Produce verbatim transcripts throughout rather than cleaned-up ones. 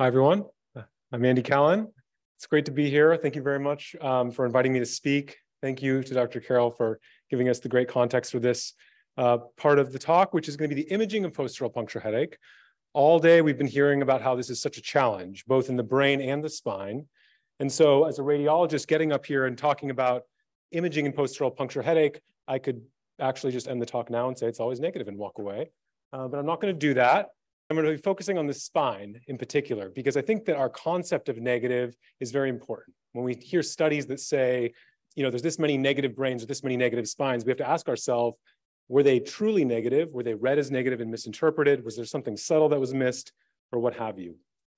Hi, everyone. I'm Andy Callen. It's great to be here. Thank you very much um, for inviting me to speak. Thank you to Doctor Carroll for giving us the great context for this uh, part of the talk, which is going to be the imaging of post dural puncture headache. All day, we've been hearing about how this is such a challenge, both in the brain and the spine. And so as a radiologist getting up here and talking about imaging in post dural puncture headache, I could actually just end the talk now and say it's always negative and walk away. Uh, but I'm not going to do that. I'm going to be focusing on the spine in particular, because I think that our concept of negative is very important. When we hear studies that say, you know, there's this many negative brains or this many negative spines, we have to ask ourselves, were they truly negative? Were they read as negative and misinterpreted? Was there something subtle that was missed, or what have you?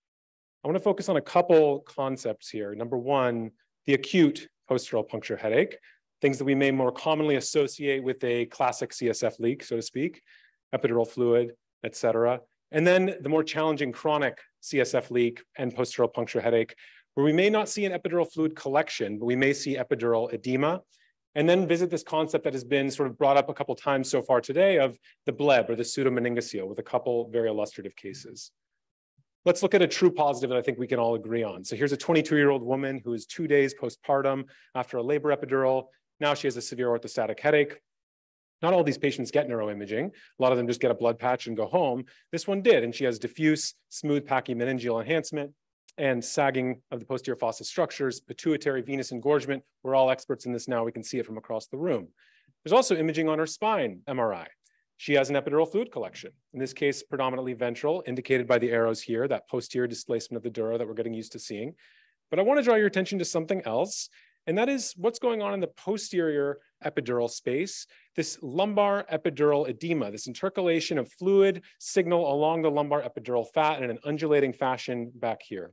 I want to focus on a couple concepts here. Number one, the acute post dural puncture headache, things that we may more commonly associate with a classic C S F leak, so to speak, epidural fluid, et cetera. And then the more challenging chronic C S F leak and post dural puncture headache, where we may not see an epidural fluid collection, but we may see epidural edema. And then visit this concept that has been sort of brought up a couple times so far today of the B L E B or the pseudomeningocele with a couple very illustrative cases. Let's look at a true positive that I think we can all agree on. So here's a twenty-two-year-old woman who is two days postpartum after a labor epidural. Now she has a severe orthostatic headache. Not all these patients get neuroimaging. A lot of them just get a blood patch and go home. This one did, and she has diffuse, smooth pachymeningeal enhancement and sagging of the posterior fossa structures, pituitary venous engorgement. We're all experts in this now. We can see it from across the room. There's also imaging on her spine, M R I. She has an epidural fluid collection, in this case, predominantly ventral, indicated by the arrows here, that posterior displacement of the dura that we're getting used to seeing. But I want to draw your attention to something else, and that is what's going on in the posterior epidural space, this lumbar epidural edema, this intercalation of fluid signal along the lumbar epidural fat in an undulating fashion back here.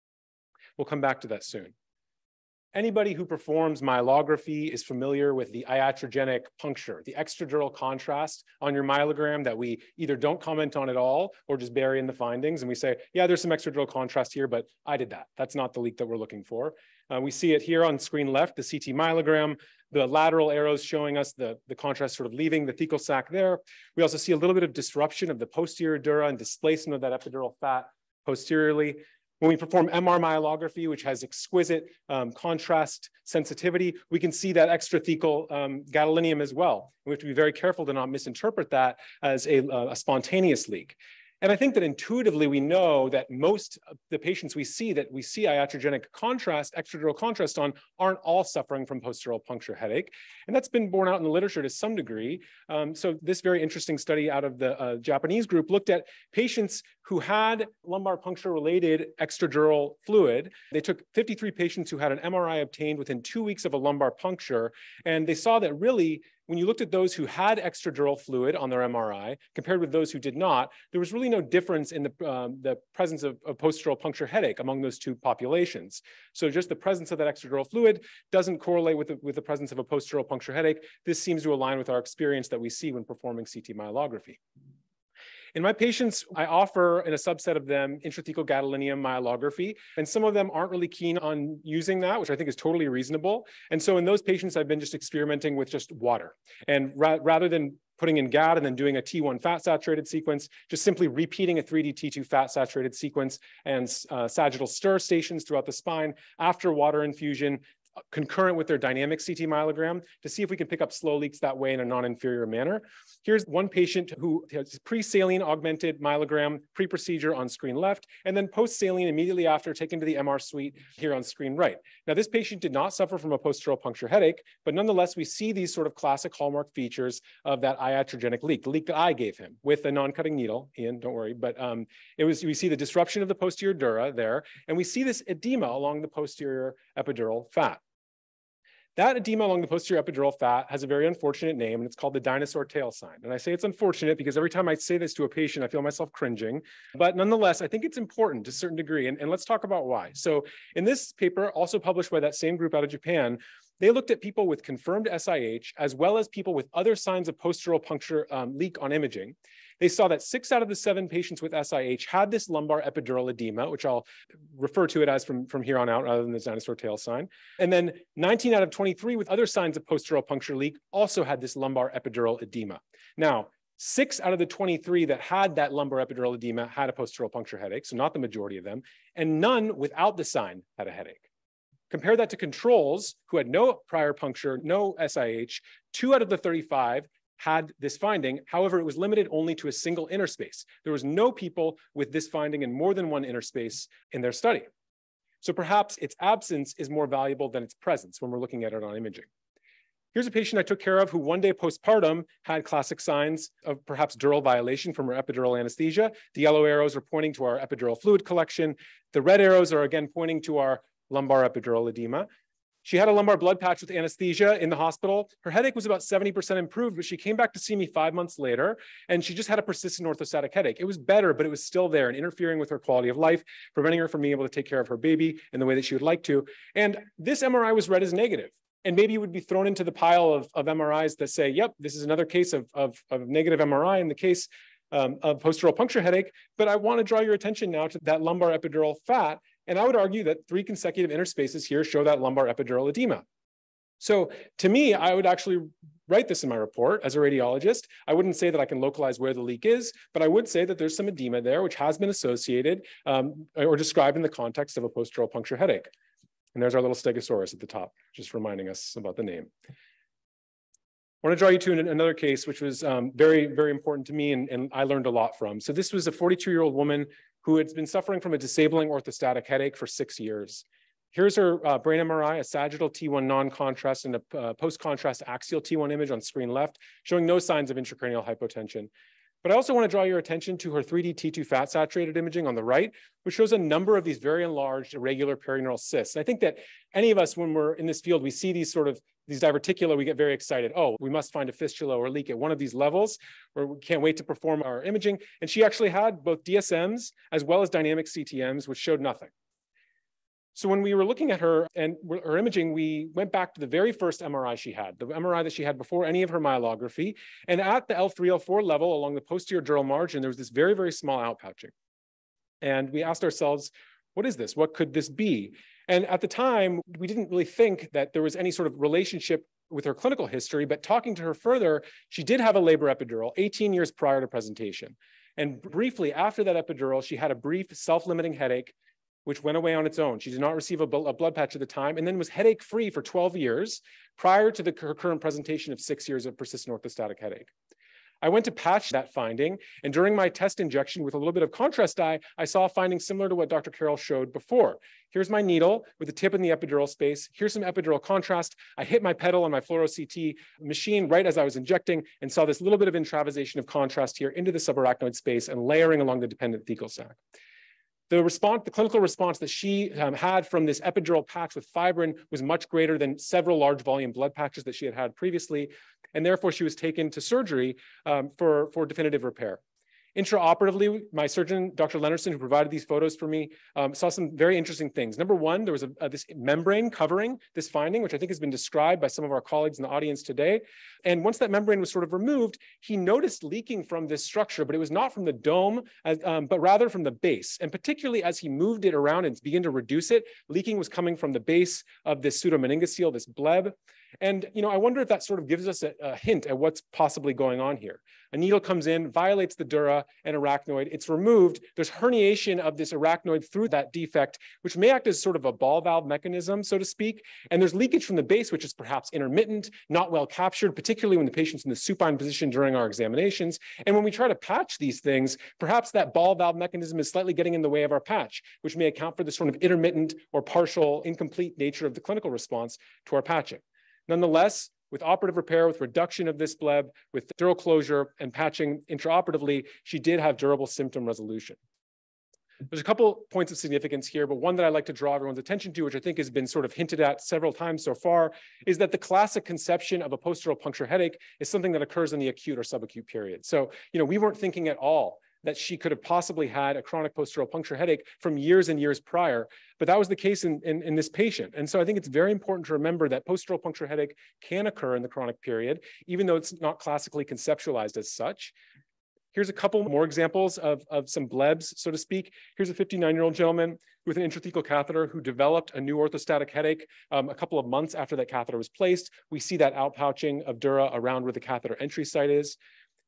We'll come back to that soon. Anybody who performs myelography is familiar with the iatrogenic puncture, the extradural contrast on your myelogram that we either don't comment on at all or just bury in the findings. And we say, yeah, there's some extradural contrast here, but I did that. That's not the leak that we're looking for. Uh, we see it here on screen left, the C T myelogram, the lateral arrows showing us the, the contrast sort of leaving the thecal sac there. We also see a little bit of disruption of the posterior dura and displacement of that epidural fat posteriorly. When we perform M R myelography, which has exquisite um, contrast sensitivity, we can see that extrathecal um, gadolinium as well. We have to be very careful to not misinterpret that as a, a spontaneous leak. And I think that intuitively we know that most of the patients we see that we see iatrogenic contrast, extradural contrast on, aren't all suffering from post dural puncture headache. And that's been borne out in the literature to some degree. Um, so this very interesting study out of the uh, Japanese group looked at patients who had lumbar puncture related extradural fluid. They took fifty-three patients who had an M R I obtained within two weeks of a lumbar puncture. And they saw that really, when you looked at those who had extradural fluid on their M R I compared with those who did not, there was really no difference in the, um, the presence of, of post dural puncture headache among those two populations. So just the presence of that extradural fluid doesn't correlate with the, with the presence of a post dural puncture headache. This seems to align with our experience that we see when performing C T myelography. In my patients, I offer, in a subset of them, intrathecal gadolinium myelography, and some of them aren't really keen on using that, which I think is totally reasonable. And so in those patients, I've been just experimenting with just water. And ra rather than putting in G A D and then doing a T one fat saturated sequence, just simply repeating a three D T two fat saturated sequence and uh, sagittal stir stations throughout the spine after water infusion, concurrent with their dynamic C T myelogram, to see if we can pick up slow leaks that way in a non-inferior manner. Here's one patient who has pre-saline augmented myelogram, pre-procedure on screen left, and then post-saline immediately after, taken to the M R suite here on screen right. Now, this patient did not suffer from a post-dural puncture headache, but nonetheless, we see these sort of classic hallmark features of that iatrogenic leak, the leak that I gave him with a non-cutting needle. Ian, don't worry, but um, it was, we see the disruption of the posterior dura there, and we see this edema along the posterior epidural fat. That edema along the posterior epidural fat has a very unfortunate name, and it's called the dinosaur tail sign. And I say it's unfortunate because every time I say this to a patient, I feel myself cringing. But nonetheless, I think it's important to a certain degree, and, and let's talk about why. So in this paper, also published by that same group out of Japan, they looked at people with confirmed S I H, as well as people with other signs of post dural puncture um, leak on imaging. They saw that six out of the seven patients with S I H had this lumbar epidural edema, which I'll refer to it as from, from here on out, rather than the dinosaur tail sign. And then nineteen out of twenty-three with other signs of post dural puncture leak also had this lumbar epidural edema. Now, Six out of the twenty-three that had that lumbar epidural edema had a post-dural puncture headache, so not the majority of them, and none without the sign had a headache. Compare that to controls who had no prior puncture, no S I H. Two out of the thirty-five had this finding. However, it was limited only to a single interspace. There was no people with this finding in more than one interspace in their study. So perhaps its absence is more valuable than its presence when we're looking at it on imaging. Here's a patient I took care of who one day postpartum had classic signs of perhaps dural violation from her epidural anesthesia. The yellow arrows are pointing to our epidural fluid collection. The red arrows are again pointing to our lumbar epidural edema. She had a lumbar blood patch with anesthesia in the hospital. Her headache was about seventy percent improved, but she came back to see me five months later, and she just had a persistent orthostatic headache. It was better, but it was still there and interfering with her quality of life, preventing her from being able to take care of her baby in the way that she would like to. And this M R I was read as negative. And maybe you would be thrown into the pile of, of M R Is that say, yep, this is another case of, of, of negative M R I in the case um, of post-dural puncture headache. But I want to draw your attention now to that lumbar epidural fat. And I would argue that three consecutive interspaces here show that lumbar epidural edema. So to me, I would actually write this in my report as a radiologist. I wouldn't say that I can localize where the leak is, but I would say that there's some edema there, which has been associated um, or described in the context of a post-dural puncture headache. And there's our little stegosaurus at the top, just reminding us about the name. I want to draw you to an, another case, which was um, very, very important to me and, and I learned a lot from. So this was a forty-two-year-old woman who had been suffering from a disabling orthostatic headache for six years. Here's her uh, brain M R I, a sagittal T one non-contrast and a uh, post-contrast axial T one image on screen left, showing no signs of intracranial hypotension. But I also want to draw your attention to her three D T two fat saturated imaging on the right, which shows a number of these very enlarged irregular perineural cysts. And I think that any of us, when we're in this field, we see these sort of these diverticula, we get very excited. Oh, we must find a fistula or leak at one of these levels, or we can't wait to perform our imaging. And she actually had both D S Ms as well as dynamic C T Ms, which showed nothing. So when we were looking at her and her imaging, we went back to the very first M R I she had, the M R I that she had before any of her myelography. And at the L three, L four level along the posterior dural margin, there was this very, very small outpouching. And we asked ourselves, what is this? What could this be? And at the time, we didn't really think that there was any sort of relationship with her clinical history, but talking to her further, she did have a labor epidural eighteen years prior to presentation. And briefly after that epidural, she had a brief self-limiting headache, which went away on its own. She did not receive a, a blood patch at the time, and then was headache-free for twelve years prior to the, her current presentation of six years of persistent orthostatic headache. I went to patch that finding, and during my test injection with a little bit of contrast dye, I saw a finding similar to what Doctor Carroll showed before. Here's my needle with the tip in the epidural space. Here's some epidural contrast. I hit my pedal on my fluoro C T machine right as I was injecting and saw this little bit of intravasation of contrast here into the subarachnoid space and layering along the dependent thecal sac. The response, the clinical response that she um, had from this epidural patch with fibrin was much greater than several large volume blood patches that she had had previously, and therefore she was taken to surgery um, for, for definitive repair. Intraoperatively, my surgeon, Doctor Leonardson, who provided these photos for me, um, saw some very interesting things. Number one, there was a, a, this membrane covering this finding, which I think has been described by some of our colleagues in the audience today. And once that membrane was sort of removed, he noticed leaking from this structure, but it was not from the dome, as, um, but rather from the base. And particularly as he moved it around and began to reduce it, leaking was coming from the base of this pseudomeningocele, this bleb. And you know, I wonder if that sort of gives us a, a hint at what's possibly going on here. A needle comes in, violates the dura and arachnoid. It's removed. There's herniation of this arachnoid through that defect, which may act as sort of a ball valve mechanism, so to speak. And there's leakage from the base, which is perhaps intermittent, not well captured, particularly when the patient's in the supine position during our examinations. And when we try to patch these things, perhaps that ball valve mechanism is slightly getting in the way of our patch, which may account for the sort of intermittent or partial incomplete nature of the clinical response to our patching. Nonetheless, with operative repair, with reduction of this bleb, with dural closure and patching intraoperatively, she did have durable symptom resolution. There's a couple points of significance here, but one that I'd like to draw everyone's attention to, which I think has been sort of hinted at several times so far, is that the classic conception of a post-dural puncture headache is something that occurs in the acute or subacute period. So, you know, we weren't thinking at all that she could have possibly had a chronic post-dural puncture headache from years and years prior, but that was the case in, in, in this patient. And so I think it's very important to remember that post-dural puncture headache can occur in the chronic period, even though it's not classically conceptualized as such. Here's a couple more examples of, of some blebs, so to speak. Here's a fifty-nine-year-old gentleman with an intrathecal catheter who developed a new orthostatic headache um, a couple of months after that catheter was placed. We see that outpouching of dura around where the catheter entry site is.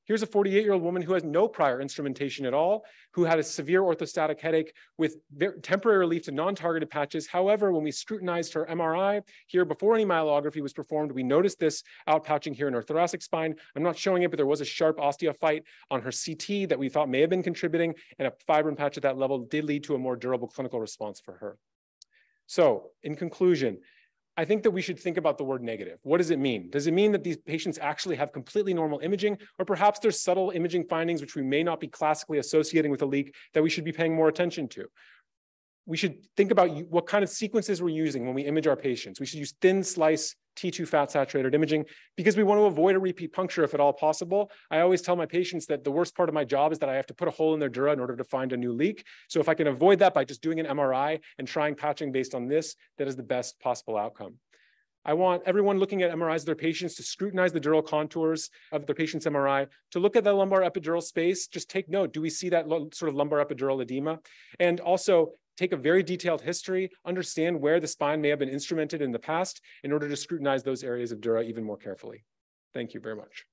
Here's a forty-eight-year-old woman who has no prior instrumentation at all, who had a severe orthostatic headache with temporary relief to non-targeted patches. However, when we scrutinized her M R I here before any myelography was performed, we noticed this outpouching here in her thoracic spine. I'm not showing it, but there was a sharp osteophyte on her C T that we thought may have been contributing, and a fibrin patch at that level did lead to a more durable clinical response for her. So, in conclusion, I think that we should think about the word negative. What does it mean? Does it mean that these patients actually have completely normal imaging, or perhaps there's subtle imaging findings which we may not be classically associating with a leak that we should be paying more attention to? We should think about what kind of sequences we're using when we image our patients. We should use thin slice T two fat saturated imaging because we want to avoid a repeat puncture if at all possible. I always tell my patients that the worst part of my job is that I have to put a hole in their dura in order to find a new leak. So if I can avoid that by just doing an M R I and trying patching based on this, that is the best possible outcome. I want everyone looking at M R Is of their patients to scrutinize the dural contours of their patient's M R I, to look at the lumbar epidural space. Just take note, do we see that sort of lumbar epidural edema? And also take a very detailed history, understand where the spine may have been instrumented in the past in order to scrutinize those areas of dura even more carefully. Thank you very much.